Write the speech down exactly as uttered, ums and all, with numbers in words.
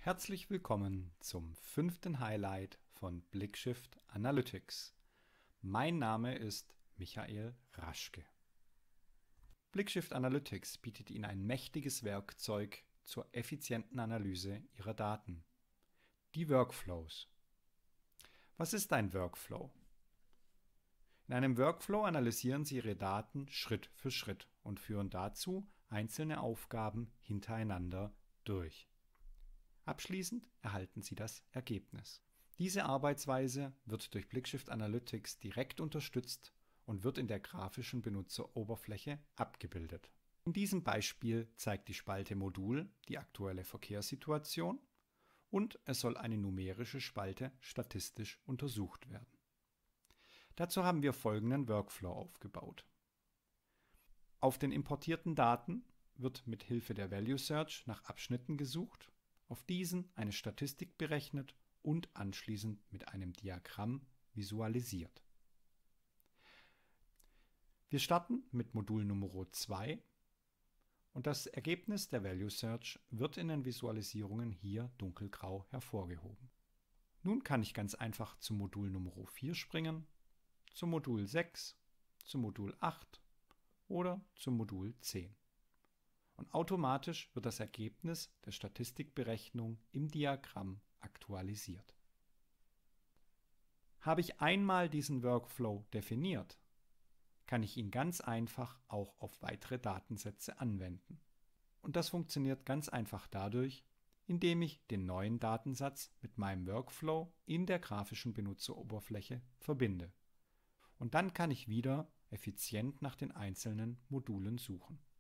Herzlich willkommen zum fünften Highlight von Blickshift Analytics. Mein Name ist Michael Raschke. Blickshift Analytics bietet Ihnen ein mächtiges Werkzeug zur effizienten Analyse Ihrer Daten. Die Workflows. Was ist ein Workflow? In einem Workflow analysieren Sie Ihre Daten Schritt für Schritt und führen dazu einzelne Aufgaben hintereinander durch. Abschließend erhalten Sie das Ergebnis. Diese Arbeitsweise wird durch Blickshift Analytics direkt unterstützt und wird in der grafischen Benutzeroberfläche abgebildet. In diesem Beispiel zeigt die Spalte Modul die aktuelle Verkehrssituation und es soll eine numerische Spalte statistisch untersucht werden. Dazu haben wir folgenden Workflow aufgebaut. Auf den importierten Daten wird mit Hilfe der Value Search nach Abschnitten gesucht, auf diesen eine Statistik berechnet und anschließend mit einem Diagramm visualisiert. Wir starten mit Modul Nummer zwei und das Ergebnis der Value Search wird in den Visualisierungen hier dunkelgrau hervorgehoben. Nun kann ich ganz einfach zum Modul Nummer vier springen, zum Modul sechs, zum Modul acht oder zum Modul zehn. Und automatisch wird das Ergebnis der Statistikberechnung im Diagramm aktualisiert. Habe ich einmal diesen Workflow definiert, kann ich ihn ganz einfach auch auf weitere Datensätze anwenden. Und das funktioniert ganz einfach dadurch, indem ich den neuen Datensatz mit meinem Workflow in der grafischen Benutzeroberfläche verbinde. Und dann kann ich wieder effizient nach den einzelnen Modulen suchen.